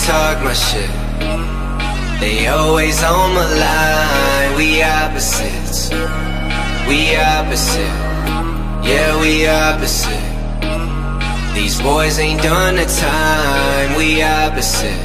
talk my shit. They always on my line. We opposites. We opposite. Yeah, we opposite. These boys ain't done the time. We opposite.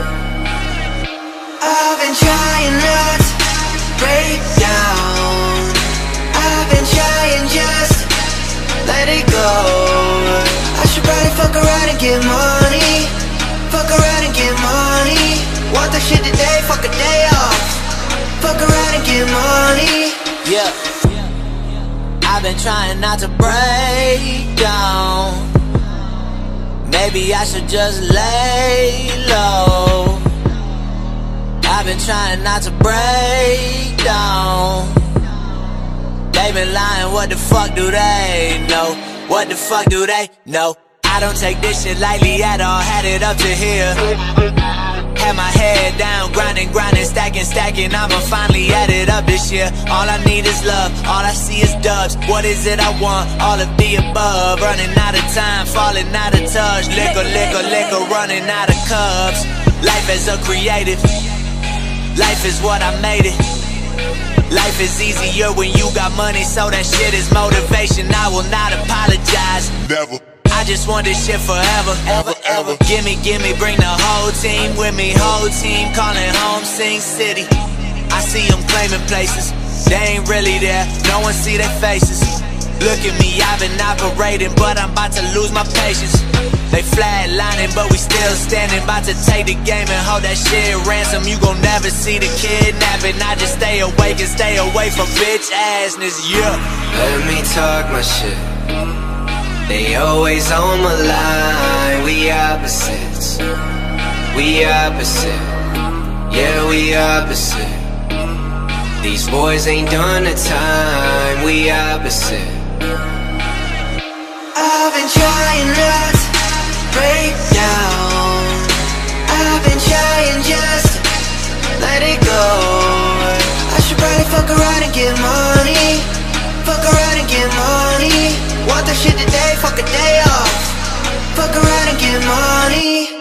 I've been trying not to break down. I've been trying just let it go. I should probably fuck around and get money. Fuck around and get money. Want the shit today, fuck a day off. Fuck around and get money. Yeah, I've been trying not to break down. Maybe I should just lay low. I've been trying not to break down. They been lying, what the fuck do they know? What the fuck do they know? I don't take this shit lightly at all, had it up to here. Had my head down, grinding, stacking, I'ma finally add it up this year. All I need is love, all I see is dubs. What is it I want? All of the above. Running out of time, falling out of touch. Liquor, running out of cups. Life as a creative, life is what I made it. Life is easier when you got money, so that shit is motivation. I will not apologize, never. I just want this shit forever, ever. Gimme, bring the whole team with me. Whole team calling home, Sing City. I see them claiming places, they ain't really there, no one see their faces. Look at me, I've been operating, but I'm about to lose my patience. They flatlining, but we still standing. About to take the game and hold that shit ransom. You gon' never see the kidnapping. I just stay awake and stay away from bitch assness, yeah. Let me talk my shit. They always on my line. We opposites. We opposite. Yeah, we opposite. These boys ain't done the time. We opposite. I've been trying not to break down. I've been trying just to let it go. I should probably fuck around and get money. Fuck around and get money. Want the shit today, fuck a day off. Fuck around and get money.